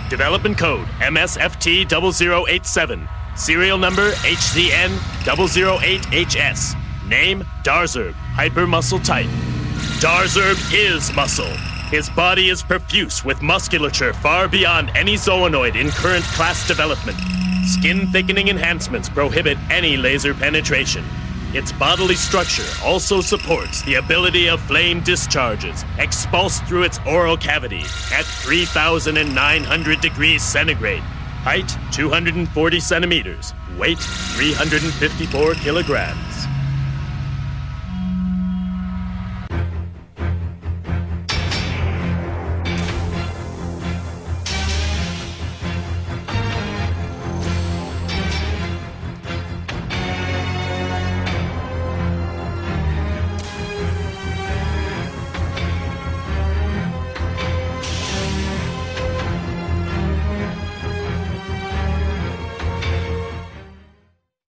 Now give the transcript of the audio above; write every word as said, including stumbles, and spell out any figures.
Development code M S F T zero zero eight seven. Serial number H C N zero zero eight H S. Name Dezerb. Hyper muscle type. Dezerb is muscle. His body is profuse with musculature far beyond any zoonoid in current class development. Skin thickening enhancements prohibit any laser penetration. Its bodily structure also supports the ability of flame discharges expulsed through its oral cavity at three thousand nine hundred degrees centigrade. Height two hundred forty centimeters. Weight three hundred fifty-four kilograms.